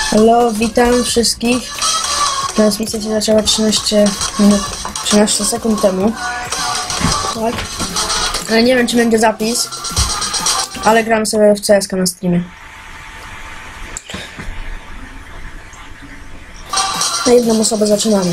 Halo, witam wszystkich. Transmisja się zaczęła 13 sekund temu. Tak? Ale nie wiem, czy będzie zapis. Ale gram sobie w CS na streamie. Na jedną osobę zaczynamy.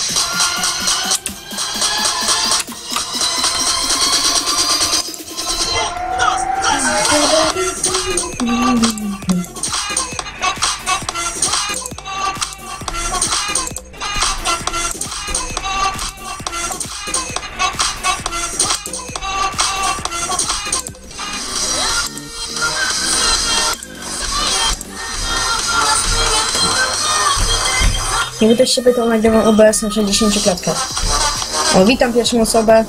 Jakby ktoś się pytał, nagrywam OBS na 60 klatkach. O, witam pierwszą osobę.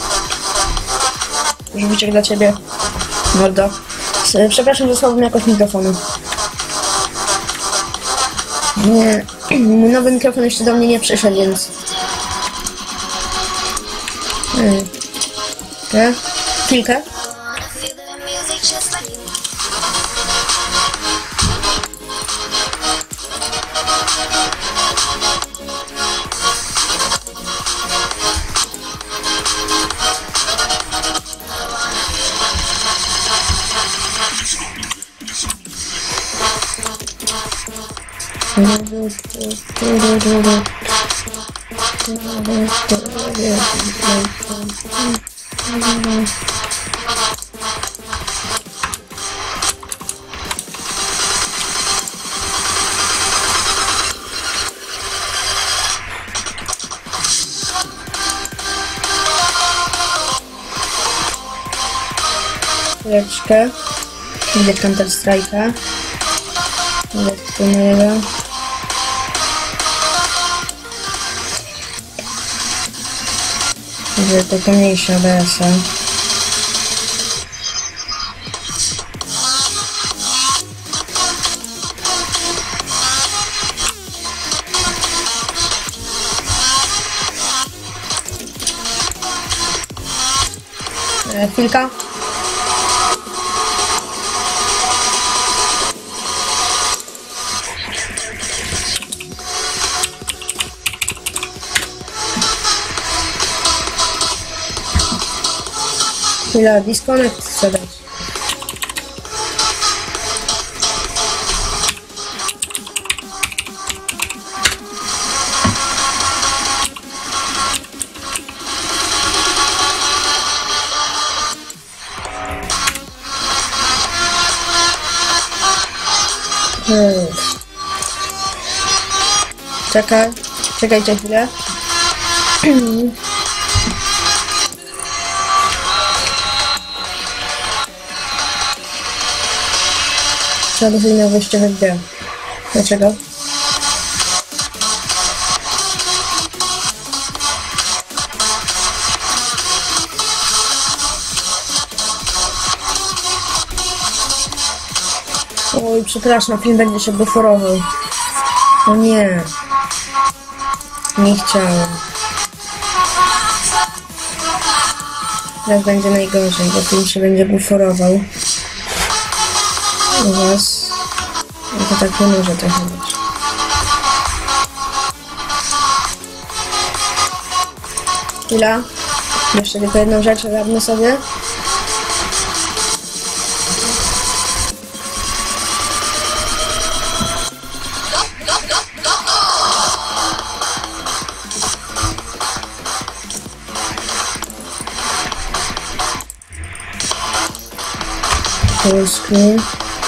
Żółciek dla ciebie. Mordo. Przepraszam za słabą jakość mikrofonu. Nie, mój nowy mikrofon jeszcze do mnie nie przyszedł, więc... Chwilkę. Chwileczkę. Idę w Counter Strike'a. Idę tu mojego. Idę to pomniejsze OBS-a. Chwilka. Chwila, disconnect chcę dać. Czekajcie chwilę. Trzeba na wyjście w grę. Dlaczego? Oj, przepraszam, film będzie się buforował. O nie. Nie chciałem. Teraz będzie najgorzej, bo film się będzie buforował. U was. No to tak nie może trochę być. Chwila. Jeszcze tylko jedną rzecz ogarnę sobie. Full screen.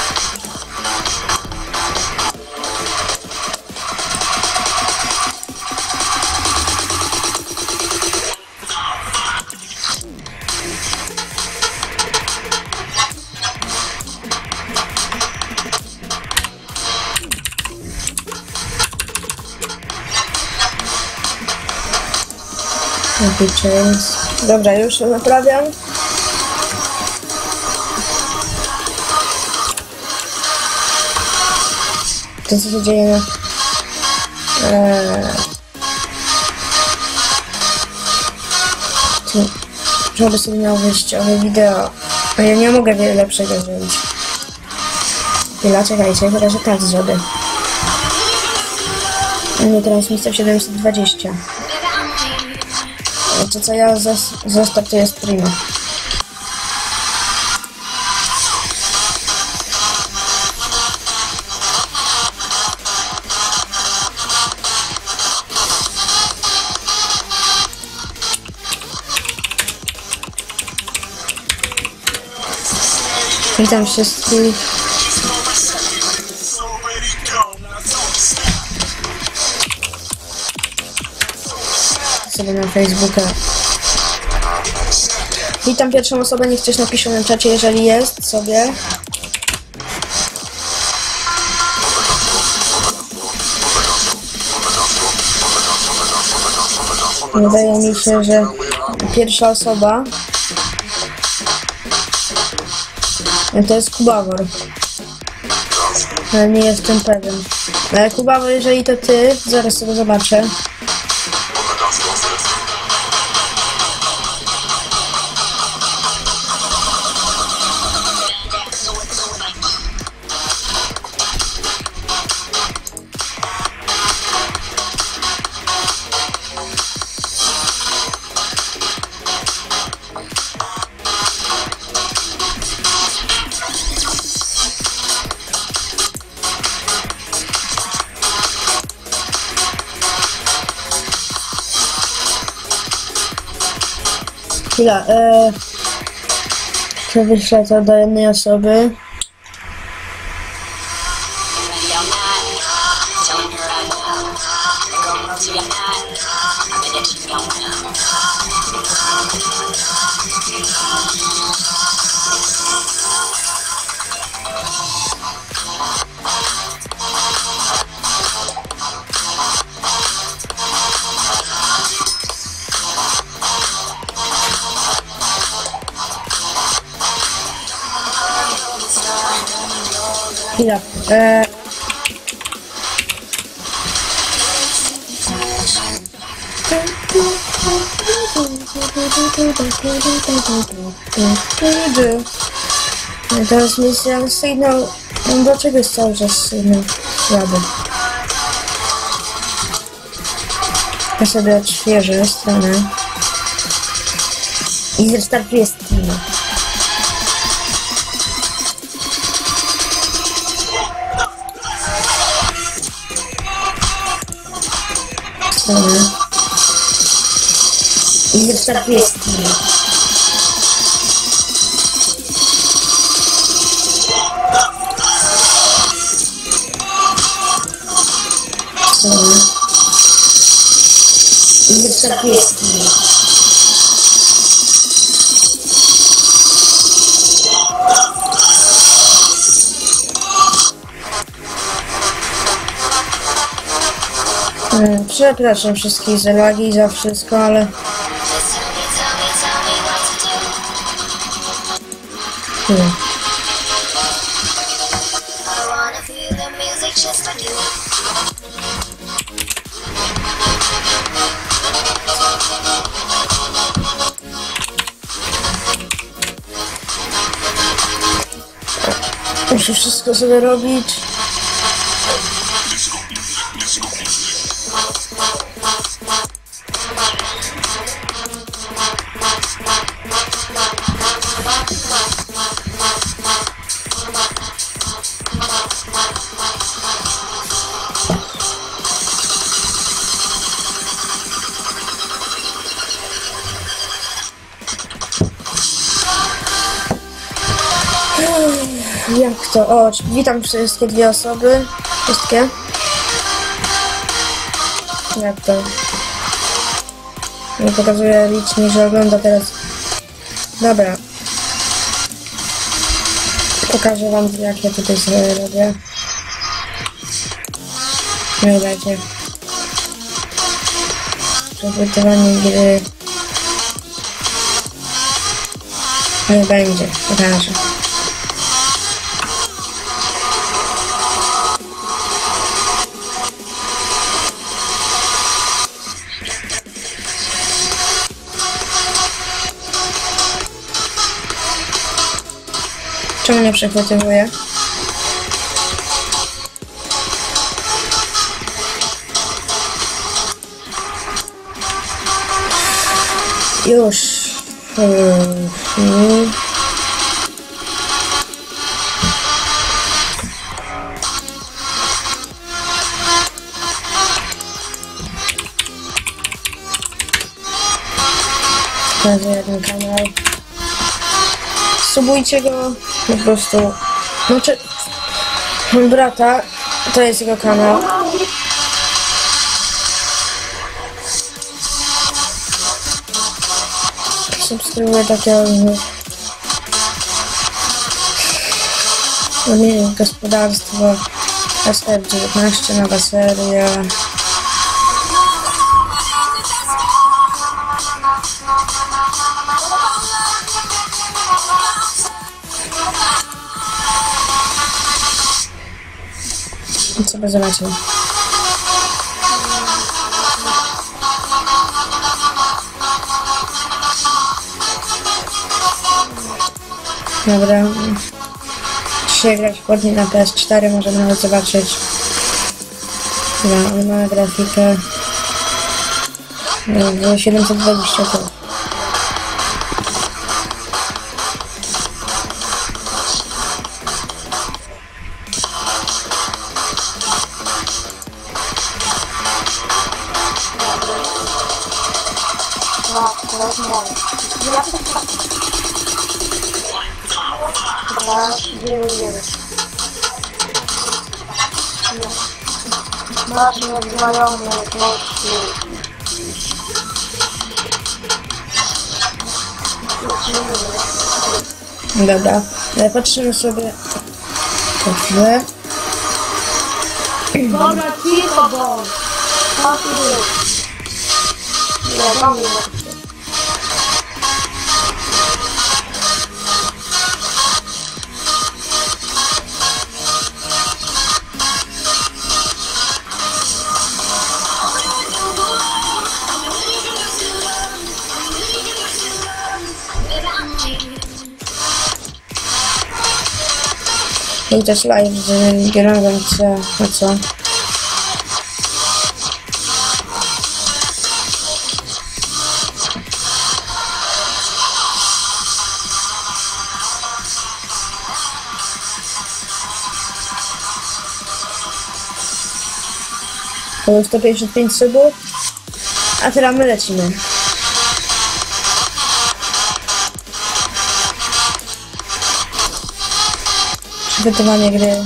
Dobra, już naprawiam. To co się dzieje? Żeby sobie miał wyjściowe wideo. A ja nie mogę wiele lepszego zrobić. Chwila, czekajcie, chyba że tak zrobię. Nie, transmisja 720. To co ja zastartuję streama. Witam wszystkich. Sobie na Facebooka. Witam pierwszą osobę, niech coś napisze na czacie, jeżeli jest sobie. Wydaje mi się, że pierwsza osoba to jest Kubawor. Ale nie jestem pewien. Ale Kubawor, jeżeli to ty, zaraz sobie zobaczę. Chwila, to wyślę to do jednej osoby. Chwila, teraz misja sygnał. Dlaczego jest cały czas sygnał słaby? Ja sobie odświeżę stronę i zrestartuję streama. I zrestartuję streama. I zrestartuję streama. Przepraszam wszystkich za lagi i za wszystko, ale... Muszę wszystko sobie robić. Jak to? O, witam wszystkie dwie osoby. Wszystkie. Jak to? Nie pokazuje licznie, że ogląda teraz. Dobra. Pokażę wam, jak ja tutaj sobie robię. No i dajcie. Przepłytywanie gry. Nie będzie. Pokażę. Czemu nie przechwytywuje? Już. Pokażę jeden kanał. Subujcie go po prostu. Znaczy, mam brata, to jest jego kanał. Subskrybuję takiego gospodarstwo SF19, nowa seria. I co by zobaczyć? Dobra. Dzisiaj grać chłodnie na PS4, możemy nawet zobaczyć. Dobra, ale mamy grafikę. 720 p. Masz nieznajomy gości. Dobra, patrzymy sobie po chwilę. Dobra, cicho bądź. Co ty jest? Nie, do mnie. I też live z Gierowem, a co? Było 155 subów, a teraz my lecimy. Przygotowanie gry.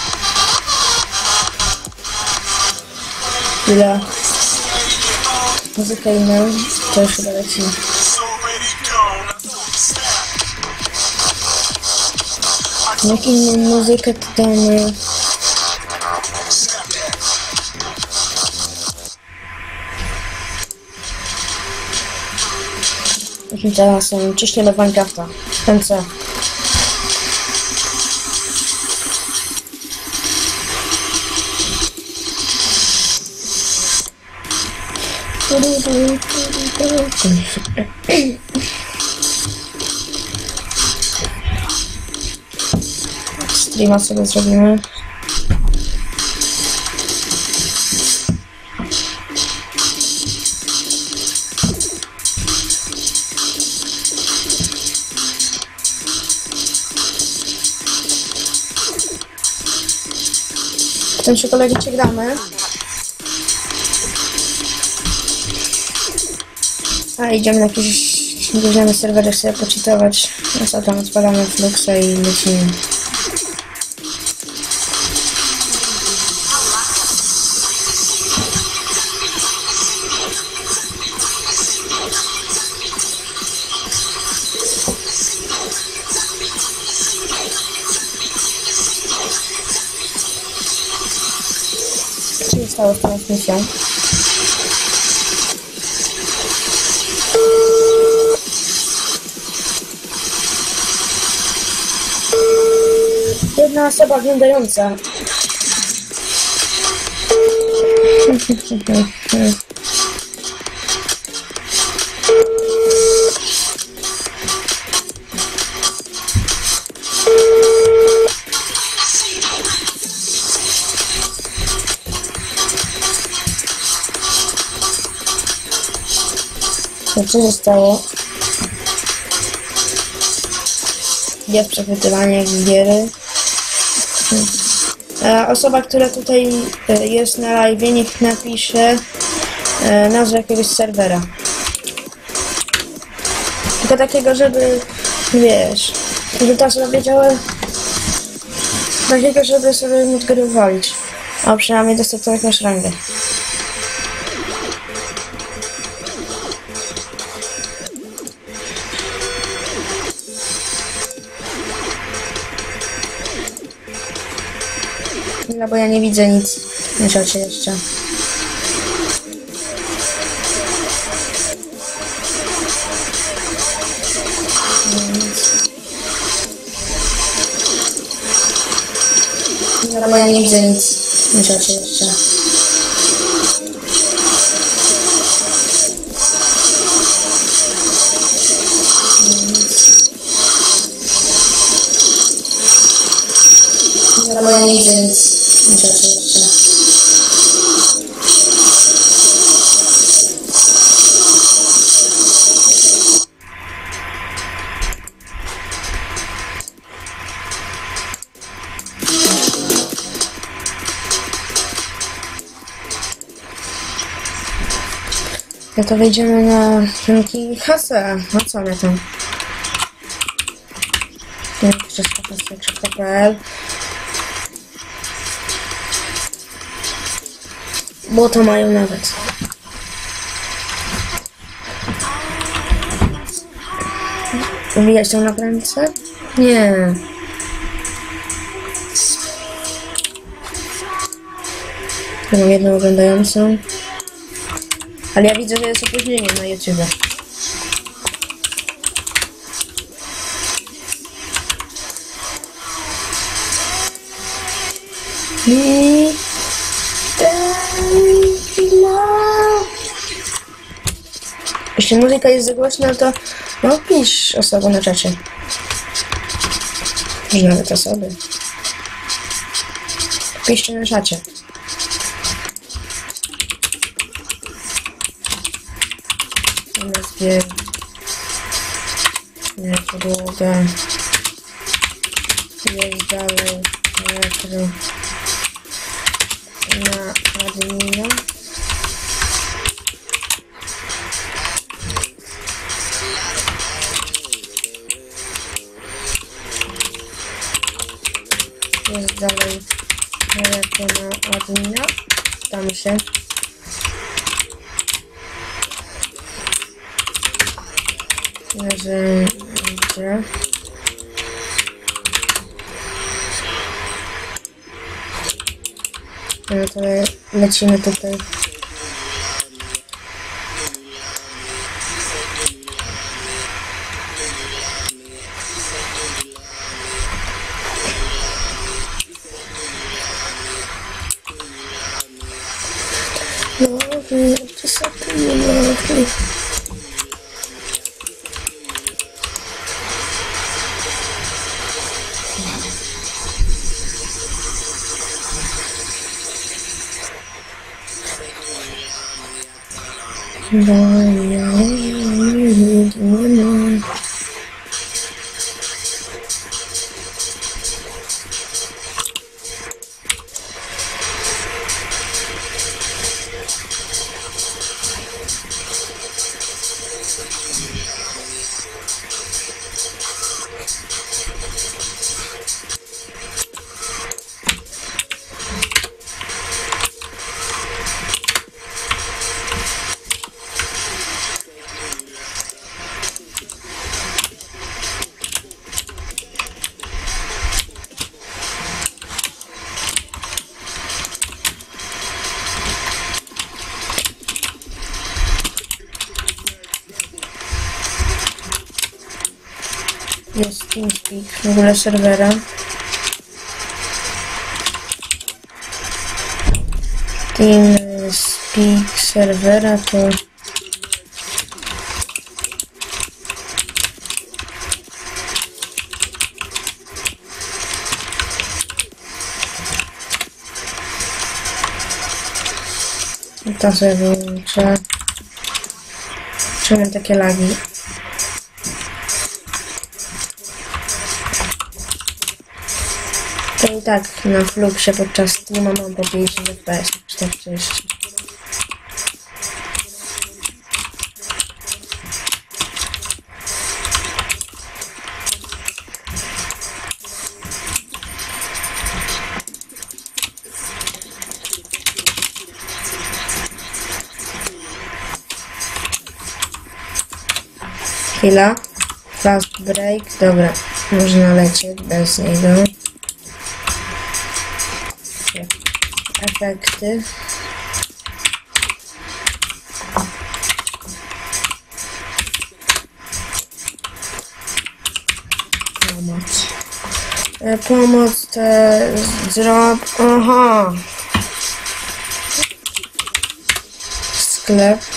Chwila. Muzyka inna, to już chyba leci. Jak inną muzykę to damy. Teraz ciśnie do Minecrafta. Ten co? Streama sobie zrobimy. W tym się kolegicie gramy. A idziemy na jakieś gówniane serwery sobie poczytować. No co tam, odpalamy Fluxa i lecimy. Co się stało z transmisją? Jedna osoba oglądająca. Co się stało? Jest przechwytywanie giery. Osoba, która tutaj jest na live, niech napisze nazwę jakiegoś serwera. Tylko takiego, żeby, wiesz, żeby ta osoba wiedziała, takiego, żeby sobie móc gry walić. A przynajmniej dostać to jakąś rangę. No bo ja nie widzę nic na czacie jeszcze. No bo ja nie widzę nic na czacie jeszcze. No bo ja nie widzę nic na czacie jeszcze. No to wejdziemy na rynki hasła. No co my tam? Hasła.pl. Bo to mają nawet. Wbijać tą nagraniczkę? Nie. Tu mam jedną oglądającą. Ale ja widzę, że jest opóźnienie na YouTube. Jeśli muzyka jest za głośna, to no pisz osobą na czacie. Może nawet osoby. Piszcie na czacie. Nazwie podłoga jest dalej metro na admina. Jest dalej metro na admina. Tam się. Narzędzia. No to lecimy tutaj. No, to są te Jest TeamSpeak w ogóle serwera. TeamSpeak serwera to to sobie wyłączę. Czemu takie lagi? To i tak na Fluxie podczas streama mam po 50 fps, 40. Chwila. Fast break. Dobra. Można lecieć bez niego. Efekty. Pomoc. Pomoc zrob... Aha. Sklep.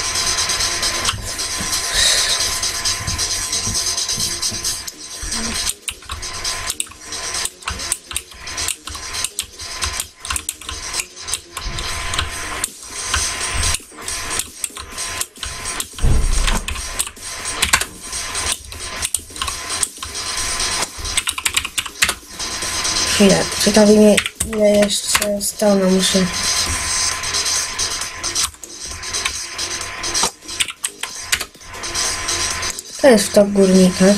Chwilę, ciekawi mnie ile jeszcze stona muszę. To jest w top górnikach.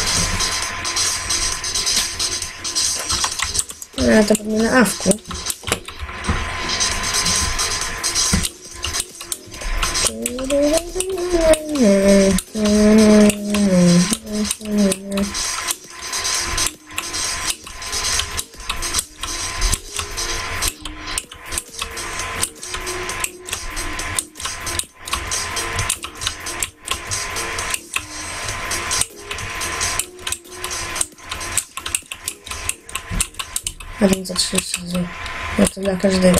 No to pewnie na awku. A więc za 30 zł. No to dla każdego.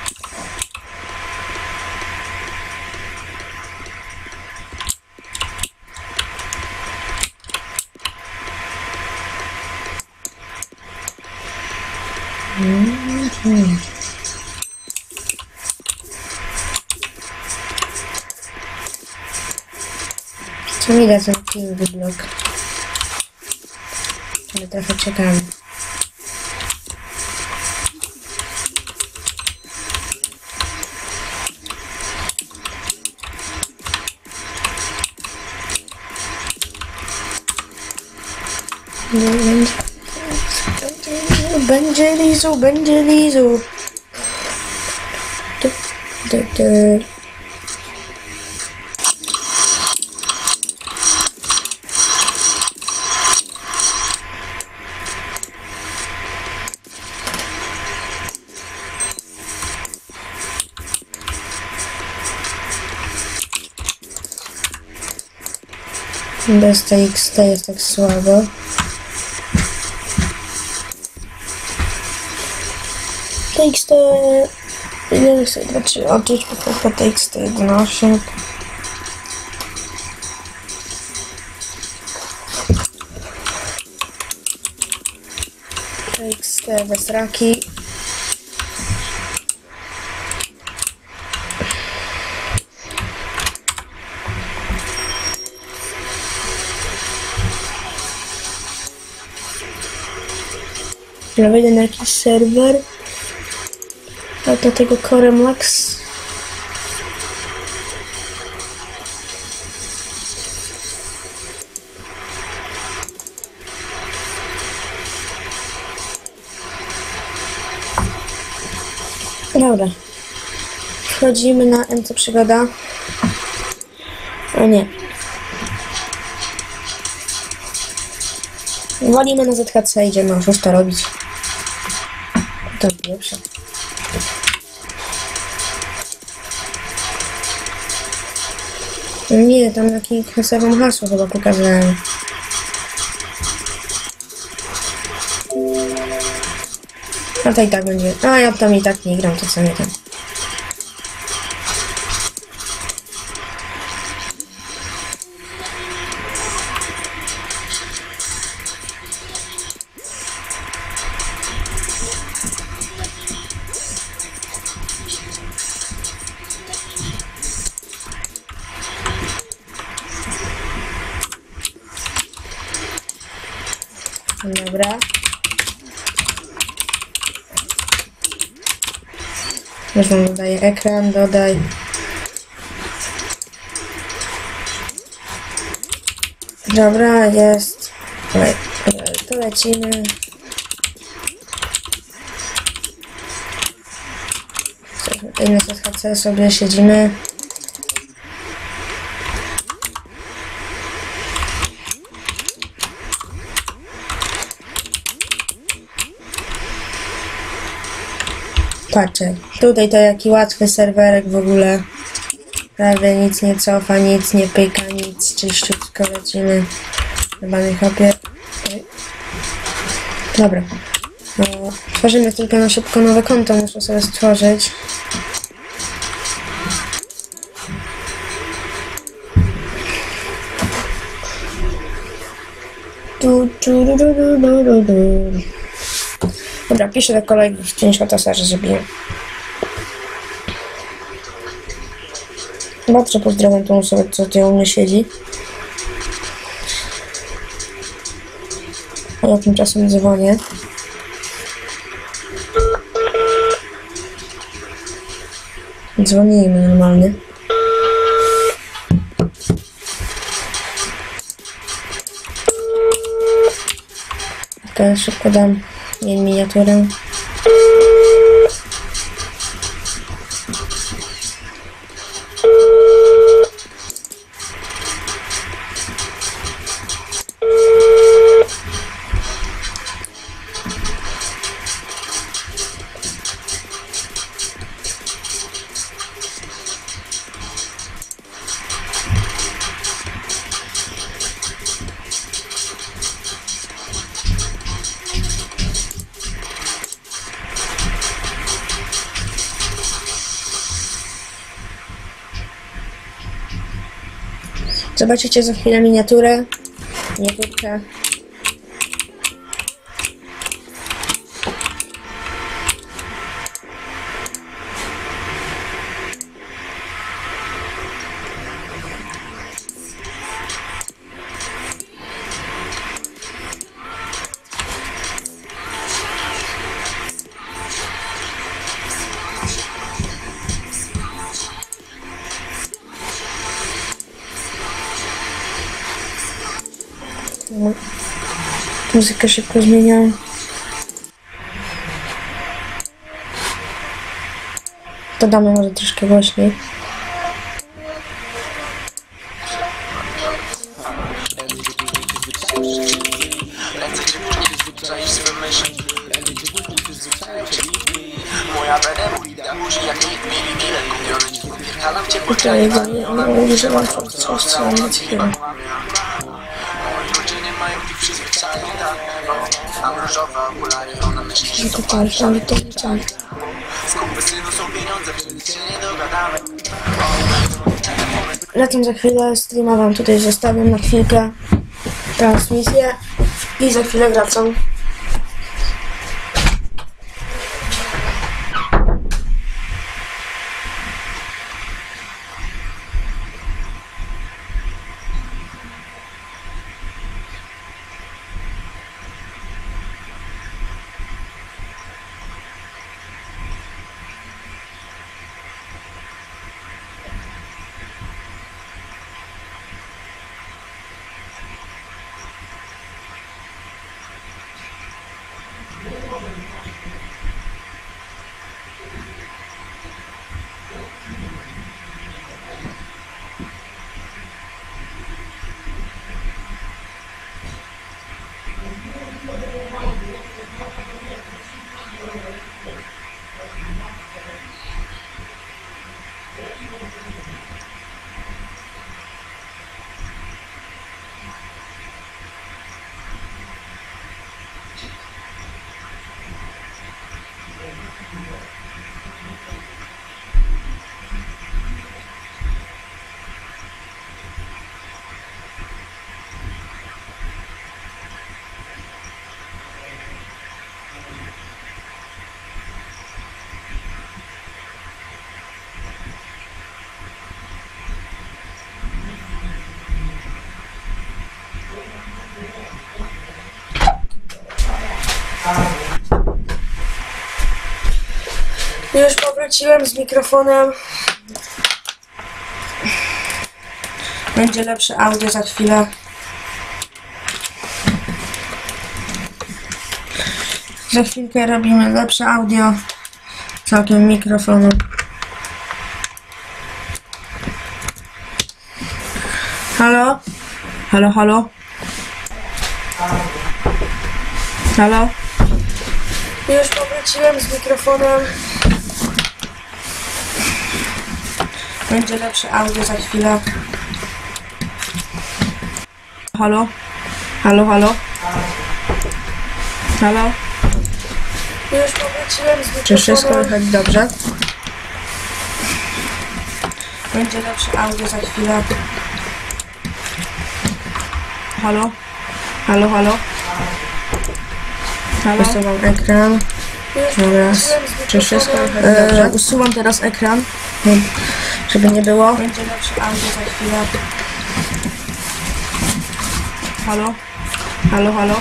Co mi da ten ping blok? Ale trochę czekamy. Będzie lizał, będzie lizał. Bez TXT jest tak słabo. TXT... Nie chcę zobaczyć, odczuć po TXT 11. TXT bez raki. Ja wejdę na jakiś serwer. A do tego Core Max. Dobra. Wchodzimy na MC Przygoda. O nie. Walimy na ZHC, idziemy oszusta robić. To pierwsze. Nie, tam jakieś hasową hasło chyba pokazałem. A to i tak będzie. A ja tam i tak nie gram, to co nie tam. Dobra. Już wam dodaję ekran, dodaj. Dobra, jest. To lecimy. Tutaj na SHC sobie siedzimy. Patrzę, tutaj to jaki łatwy serwerek w ogóle. Prawie nic nie cofa, nic nie pyka, nic, czyściutko lecimy. Chyba nie chopie. Dobra. No, tworzymy tylko na szybko nowe konto, muszę sobie stworzyć. Dobra, piszę do kolegów, screenshota że zrobiłem. Bardzo pozdrawiam tą osobę, co tutaj u mnie siedzi. A ja tymczasem dzwonię. Dzwonimy normalnie. Tylko szybko dam jej miniaturę. Zobaczycie za chwilę miniaturę. Miniaturkę. Muzykę szybko zmieniam. Dodamy może troszkę głośniej. Tutaj nie mówi, że mam coś, co mam na chwilę. No to tak, ale to widziałem. Lecę za chwilę, streama wam tutaj zostawiam na chwilkę transmisję i za chwilę wracam. Już powróciłem z mikrofonem. Będzie lepsze audio za chwilę. Za chwilkę robimy lepsze audio całkiem mikrofonu. Halo? Halo, halo? Halo? Już powróciłem z mikrofonem. Będzie lepsze audio za chwilę. Halo? Halo, halo? Halo? Już powróciłem z mikrofonem. Czy wszystko wychodzi dobrze? Będzie lepsze audio za chwilę. Halo? Halo, halo? Halo? Usuwam ekran. Teraz. Czy wszystko wychodzi dobrze? Usuwam teraz ekran, żeby nie było. Będzie lepsze audio za chwilę. Halo? Halo, halo?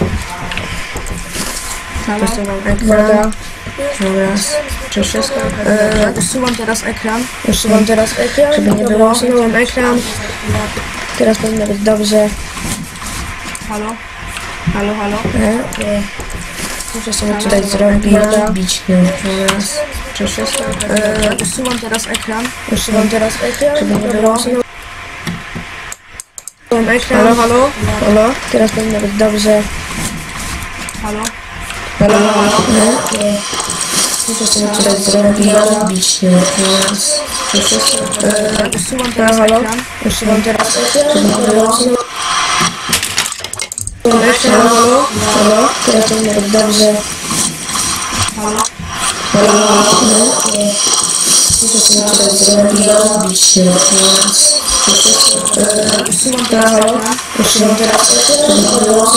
Halo? Usuwam ekran. Teraz. Czy wszystko wychodzi dobrze? Usuwam teraz ekran. Usuwam teraz ekran, żeby nie było. Usuwam ekran. Teraz powinno być dobrze. Halo? Halo, halo? Muszę sobie tutaj zrobić. Teraz. Czy wszystko wychodzi dobrze? Usuwam teraz ekran. Usuwam teraz ekran, żeby nie było. Usuwam ekran. Halo, halo? Halo? Teraz powinno być dobrze. Halo? Halo, halo? Muszę sobie tutaj zrobić. Teraz. Czy wszystko wychodzi dobrze? Usuwam teraz ekran. Usuwam teraz ekran, żeby nie było. Halo, halo, teraz powinno być dobrze. Halo, halo, halo, muszę sobie tutaj zrobić. Teraz. Usuwam teraz ekran. Usuwam teraz ekran, żeby nie było.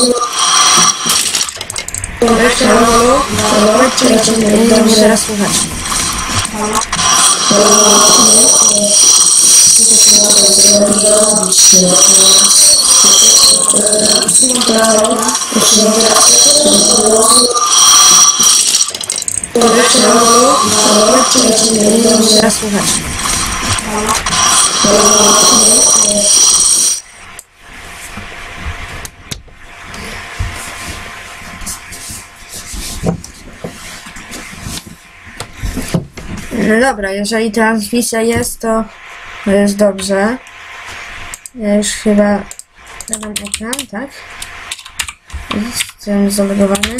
Halo, halo, halo, teraz powinno być dobrze. Teraz słuchać. Halo, halo, halo, muszę sobie tutaj zrobić. Teraz. Usuwam teraz ekran. Usuwam teraz ekran, żeby nie było. Halo, halo, teraz powinno być dobrze. Teraz słuchać. Halo, halo, halo. No dobra, jeżeli transmisja jest, to jest dobrze. Ja już chyba dodam ekran, tak? Jestem zalogowany.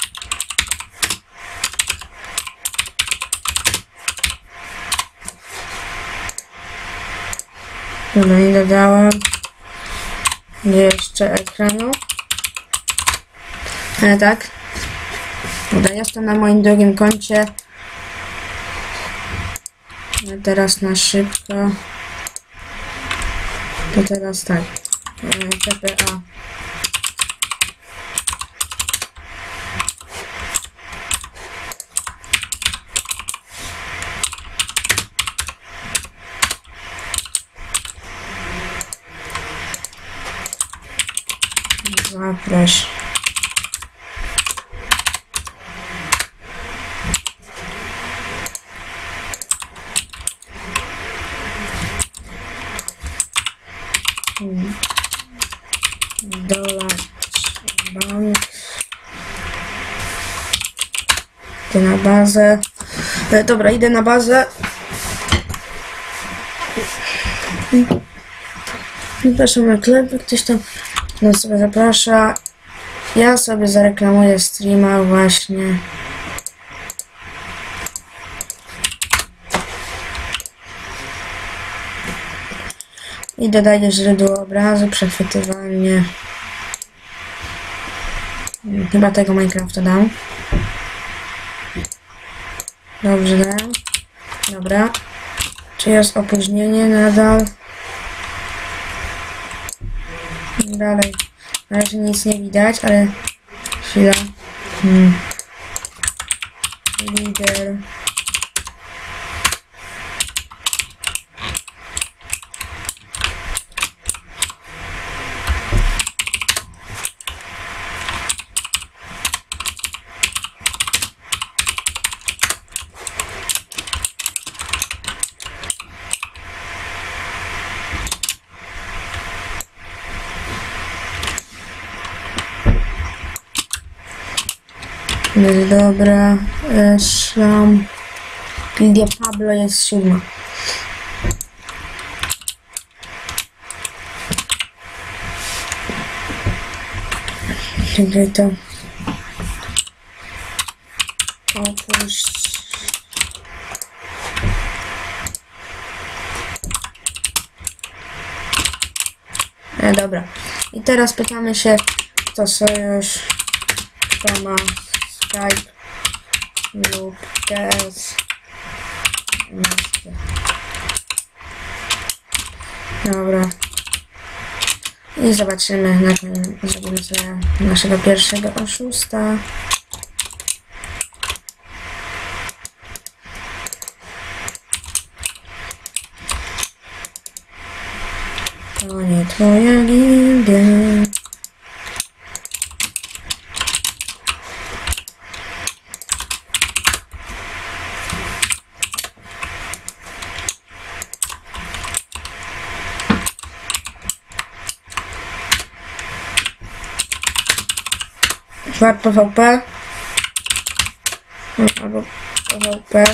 Dobra, nie dodałem. Jeszcze ekranu. Ale tak. Dobra, jestem na moim drugim koncie. A teraz na szybko. To teraz tak. PPA. Zaproś. Dolać bank. Idę na bazę. Dobra, idę na bazę. Zapraszam na klep, ktoś tam nas sobie zaprasza. Ja sobie zareklamuję streama właśnie. I dodaję źródło obrazu, przechwytywanie. Chyba tego Minecrafta dam. Dobrze, dam. Dobra. Czy jest opóźnienie nadal? Dalej. Na razie nic nie widać, ale... Chwila. Lider. Dobra, szlam. Gildia Pablo jest 7. Czekaj to. Opuść. Dobra. I teraz pytamy się, kto sojusz, kto ma Skype lub TS. Dobra. I zobaczymy, na czym zrobimy sobie naszego pierwszego oszusta. To nie twoja gildia. Czwart PvP. Albo PvP.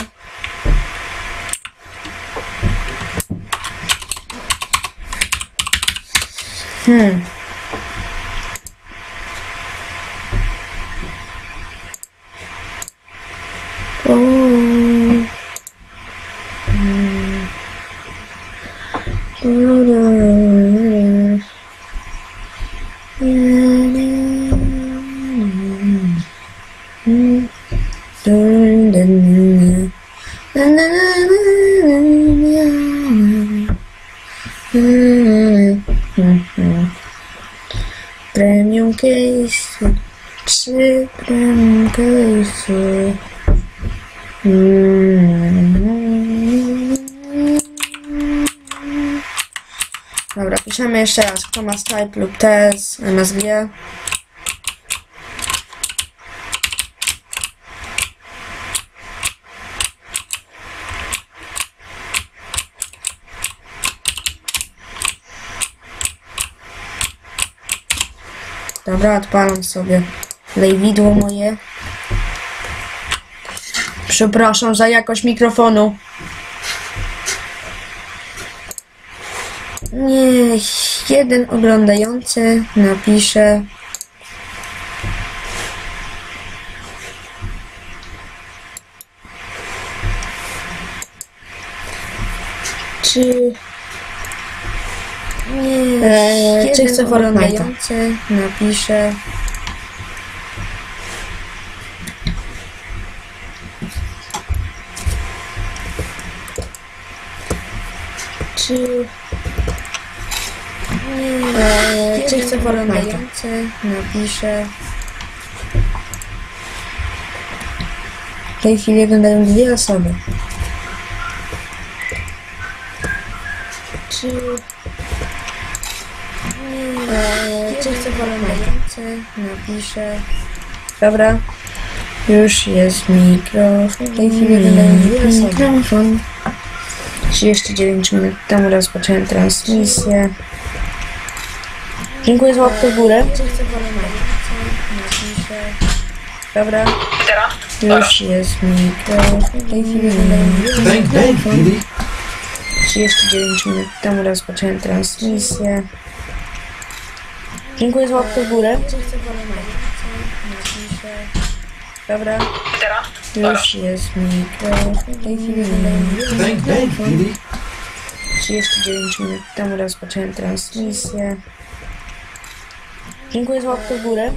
Premium case, 3 premium case. Dobra, piszemy jeszcze raz, kto ma Skype lub TS, MSG. Dobra, odpalam sobie lejwidło moje. Przepraszam za jakość mikrofonu. Niech jeden oglądający napisze, czy chce oglądający napisze, czy chce oglądający napisze. W tej chwili oglądają 2 osoby. Czy chce oglądający napisze. Dobra. Już jest mikrofon. W tej chwili oglądają 2 osoby. Mikrofon. 39 minut temu rozpocząłem transmisję. Dziękuję za łapkę w górę. Dobra. Już jest mikrofon. W tej chwili oglądają 39 minut temu rozpocząłem transmisję. Dziękuję za łapkę w górę. Dobra. Już jest mikrofon. W tej chwili oglądają 39 minut temu rozpocząłem transmisję. Dziękuję za łapkę w górę.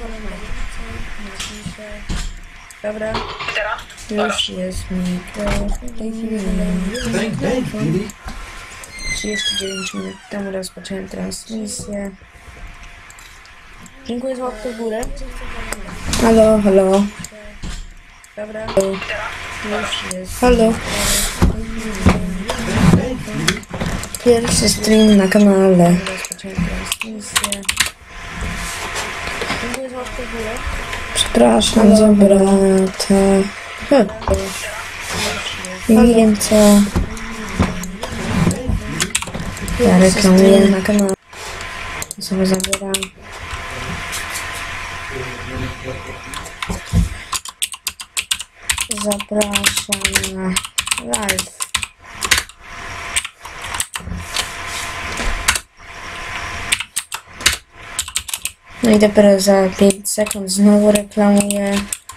Dobra. Już jest mikrofon. W tej chwili oglądają 39 minut temu rozpocząłem transmisję. Dziękuję za łapkę w górę. Halo, halo. Dobra. Już jest. Halo. Pierwszy stream na kanale. Rozpocząłem transmisję. Dziękuję za łapkę w górę. Przepraszam za brata. Nie wiem co. Ja reklamuję na kanale. Sobie zabieram. zapraszam na live. No i dopiero za 5 sekund znowu reklamuję.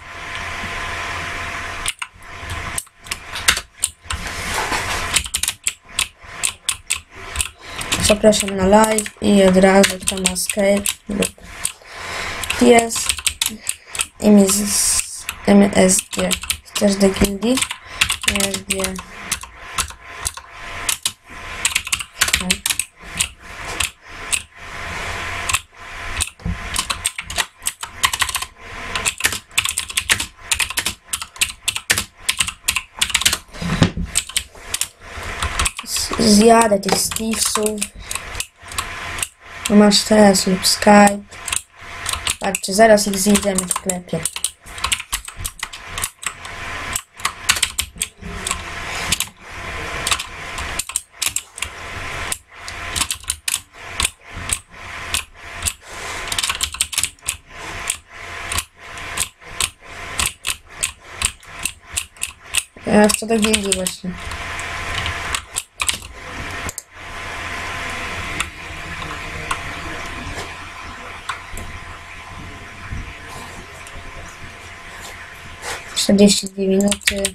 Zapraszam na live i od razu kto ma Skype lub PS i MSG. Chcesz do gildii? MSG. Zjadę tych Stevesów. Masz teraz lub Skype. Patrzcie, zaraz ich zjedziemy w sklepie. Ja chcę do gildii właśnie. Czterdzieści 2 minuty.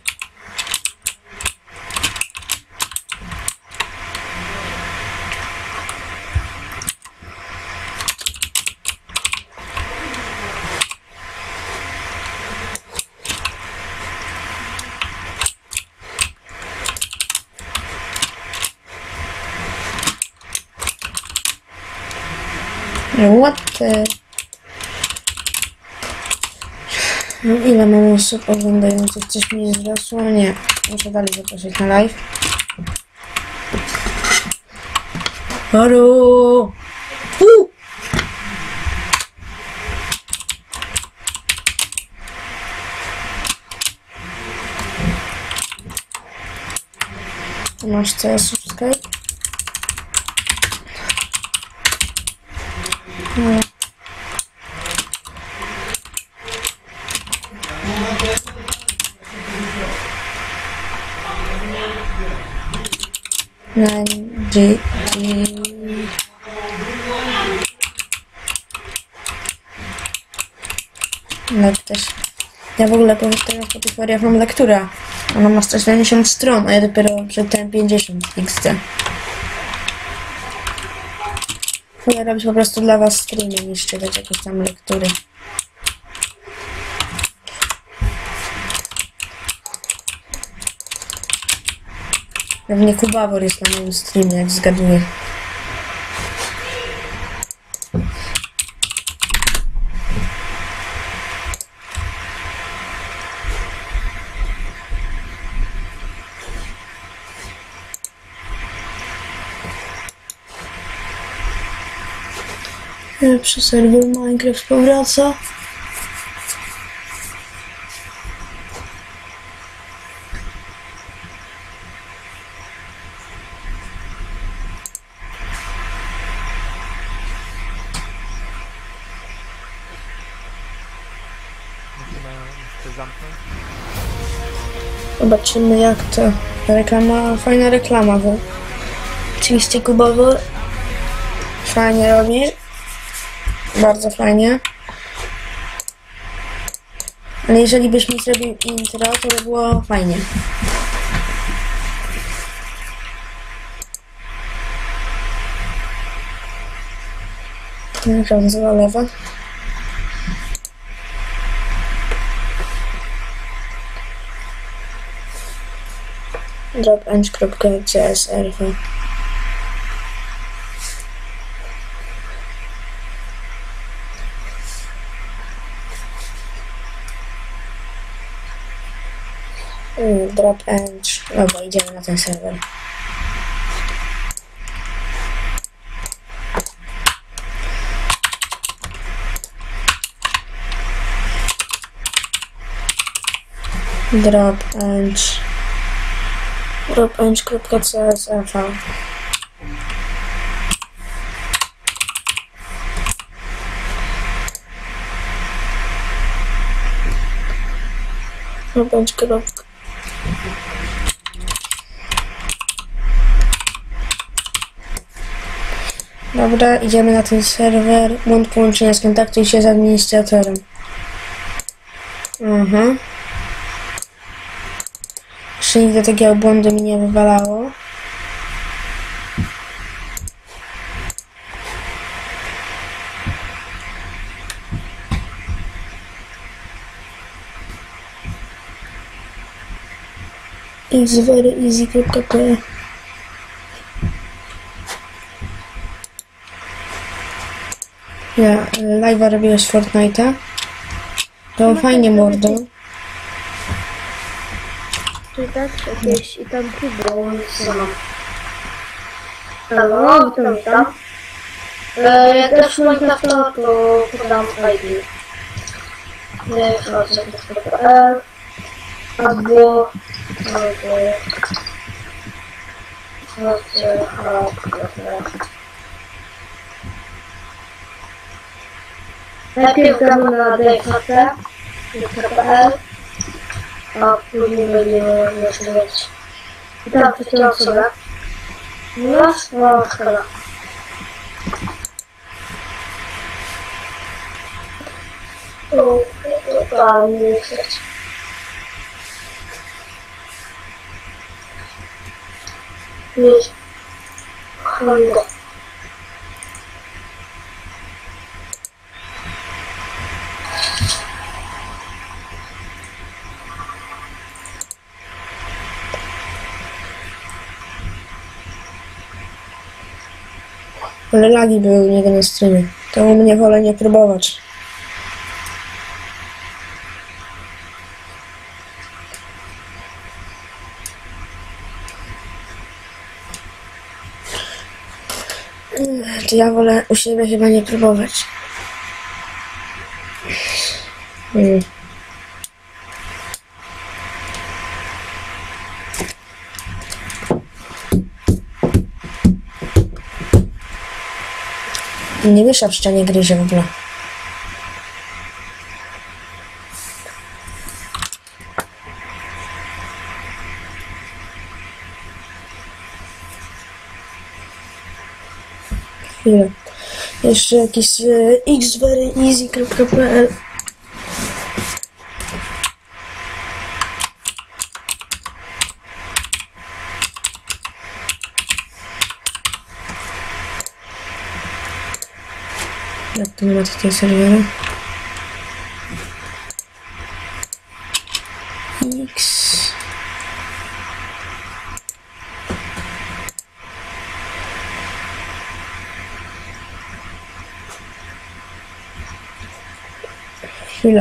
What the... No ile mam osób oglądających? Coś mi wzrosło? Nie. Muszę dalej zaprosić na live. Halo! Masz co, subscribe? No. Też. Ja w ogóle powiem teraz po tych feriach mam lekturę. Ona ma 170 stron, a ja dopiero przeczytałem 50 XD. Wolę robić po prostu dla was streamy niż czytać jakieś tam lektury. Pewnie Kubawor jest na moim streamie, jak zgaduję. Przy serwer Minecraft powraca. Zobaczymy jak to. Reklama, fajna reklama, bo oczywiście Kubawor fajnie robi. Bardzo fajnie. Ale jeżeli byś mi zrobił intro, to by było fajnie. Naprawdę zalewa. dropeng.csrv. Dropeng. Dobra, idziemy na ten serwer. dropeng.csrv. bądź kropka. Dobra, idziemy na ten serwer. Błąd połączenia, skontaktuj się z administratorem. Aha. Jeszcze nigdy takiego błędu mi nie wywalało. xveryeasy.pl. Ja live'a robiłeś Fortnite'a. To fajnie, mordo. Czy tak? Jakieś i tam kubro. Halo, witam. Jak też Minecrafta, to podam ID. Nie wchodzę albo najpierw gramy na dkt.pl, a później będziemy mieć i tam przeciąłem sobie. Raz, no szkoda. To nie chceć. Mieć Honda. Ale lagi były u niego na streamie. To u mnie wolę nie próbować. To ja wolę u siebie chyba nie próbować. Nie mysza w ścianie gryzie w ogóle. Chwilę. Jeszcze jakiś xveryeasy.pl. Jak to nie ma tutaj serwera? X. Chwila.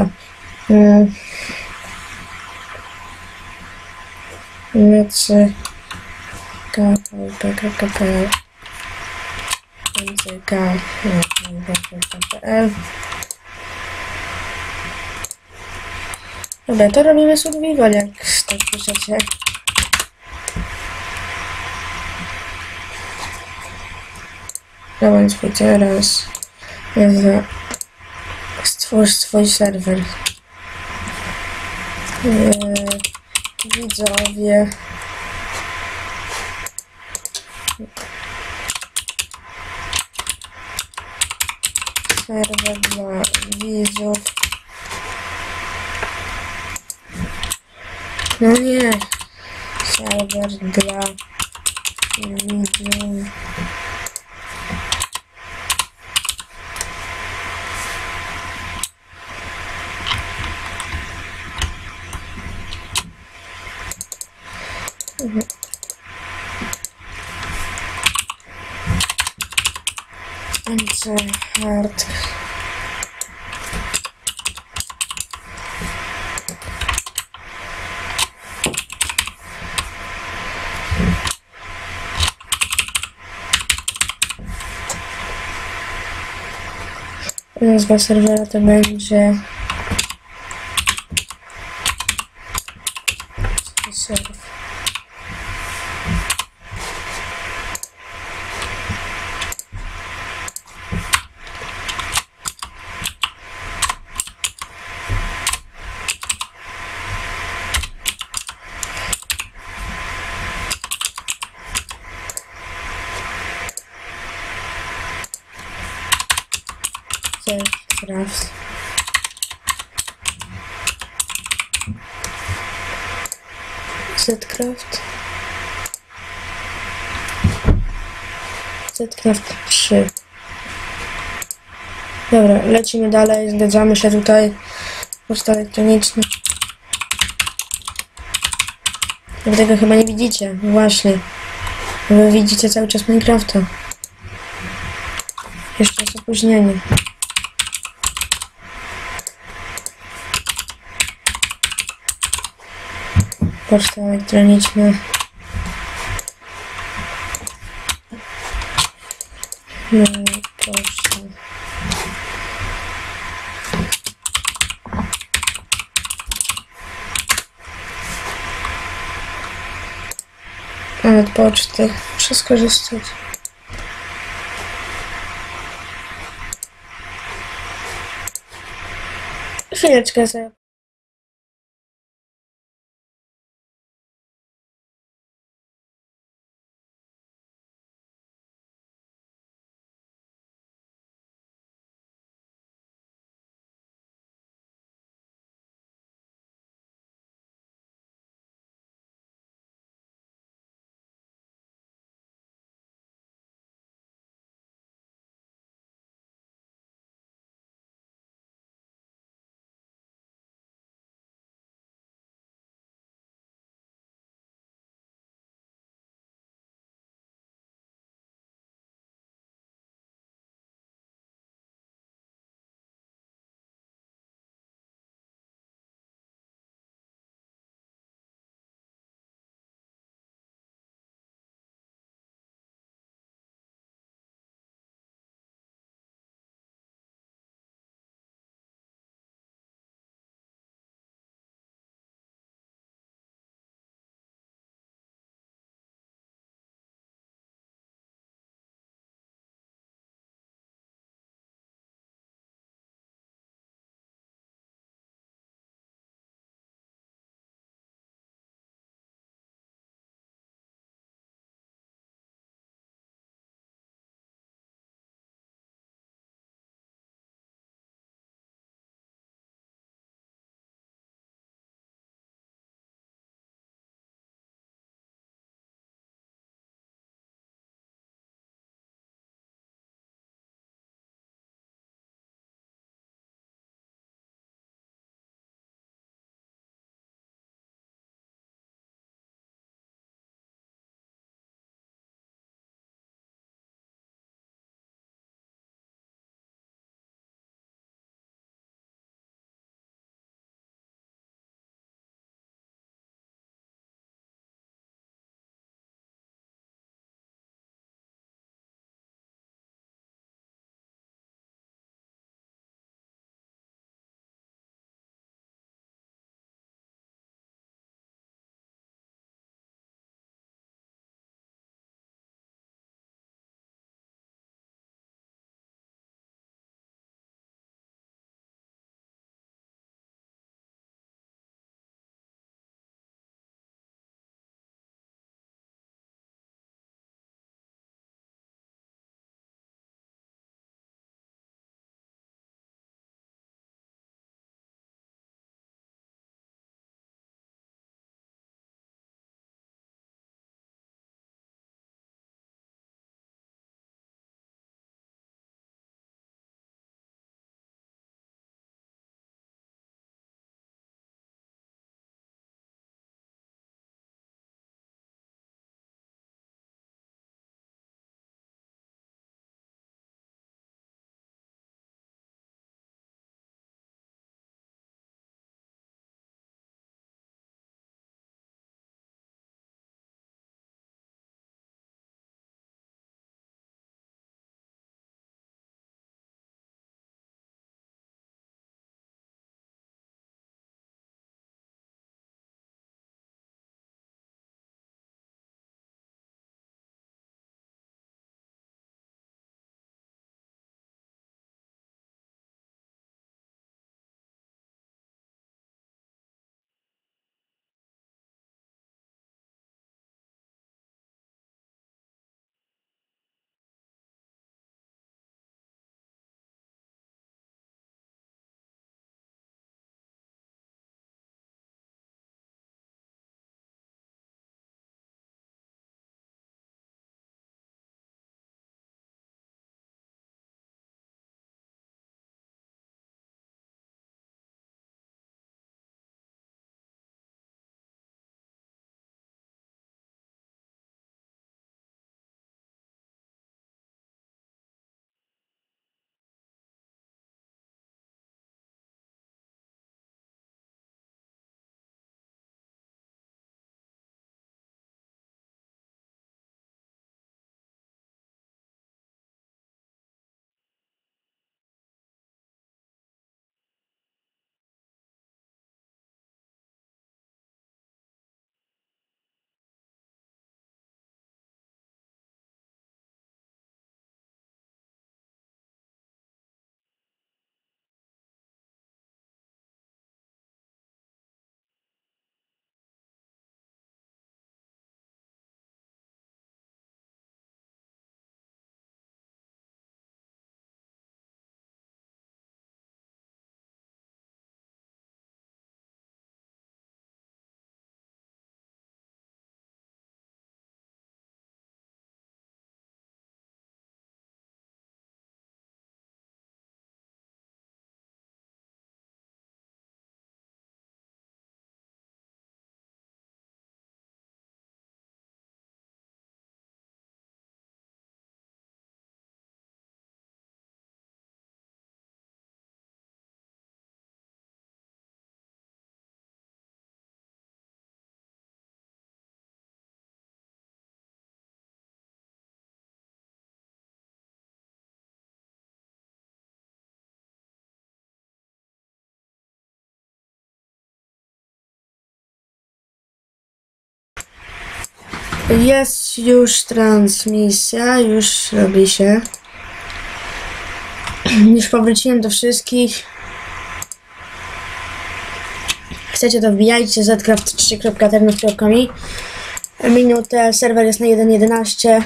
PKPL. Dobra, to robimy survival, jak tak piszecie. Dawaj swój teraz. Stwórz swój serwer. Widzowie. Serwer dla widzów. No nie. Serwer dla widzów. Hard. Nazwa serwera to będzie serw. Craft. Zcraft. Zcraft 3. Dobra, lecimy dalej, zgadzamy się tutaj. Poczta elektroniczna. Wy tego chyba nie widzicie, właśnie. Wy widzicie cały czas Minecrafta. Jeszcze jest opóźnienie. Poczta elektroniczna. No, poczta. Od poczty. Muszę skorzystać. Chwileczkę sobie. Jest już transmisja, już robi się. Już powróciłem do wszystkich. Chcecie to wbijajcie, zcraft3.ternos.mi. Minutę, serwer jest na 1.11.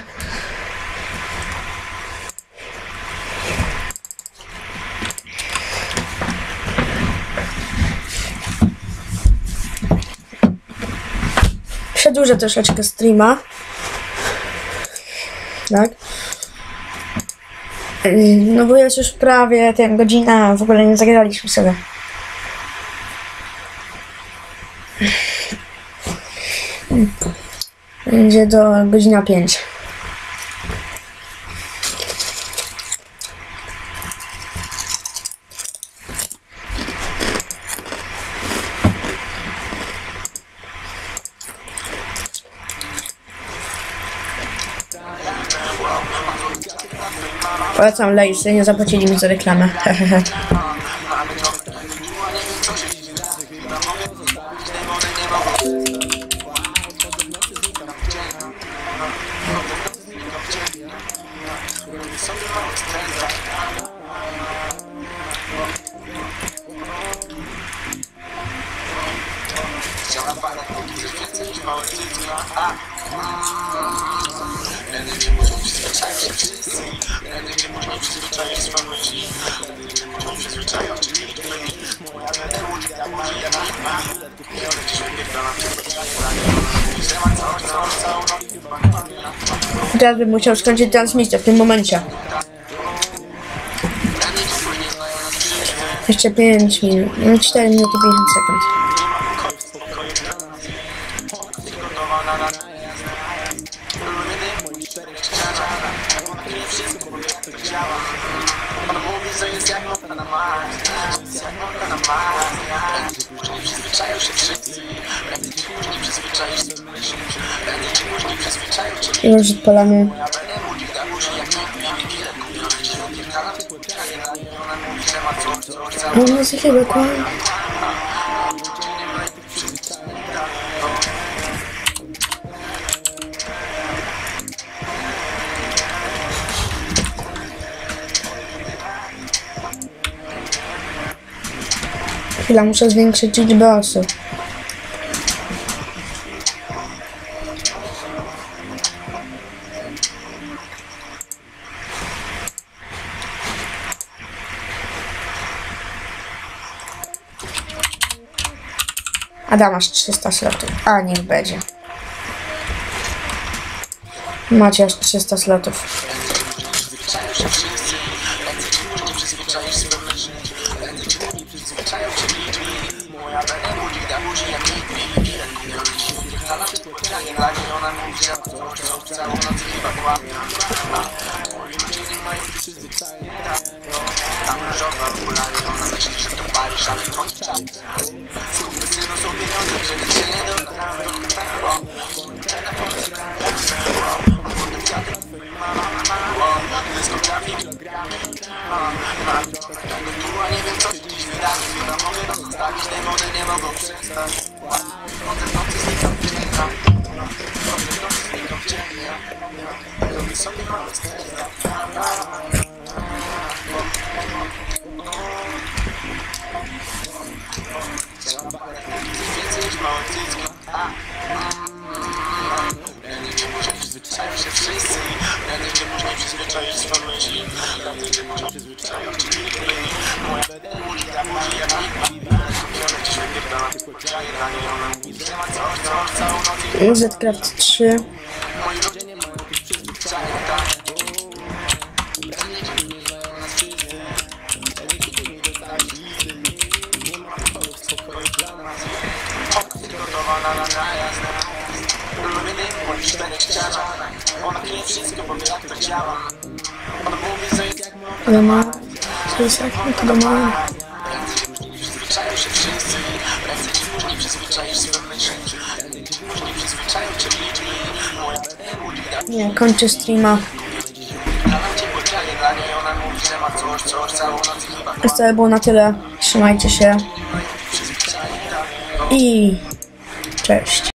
Przedłużę troszeczkę streama. Tak. No bo jest już prawie godzina, w ogóle nie zagraliśmy sobie. Będzie do godzina 5. Polecam Lejsy, nie zapłacili mi za reklamę. Hehehe. Teraz bym musiał skończyć transmisję w tym momencie. Jeszcze 5 minut, 4 minuty 50 sekund. Już odpalamy. On jest chyba kłam. Chwila, muszę zwiększyć liczbę osób. Ada, masz 300 slotów. A, niech będzie. Macie aż 300 slotów. Zcraft 3. Ale ma... Co jest jak to ma... Nie, kończę streama. To było na tyle. Trzymajcie się. I cześć.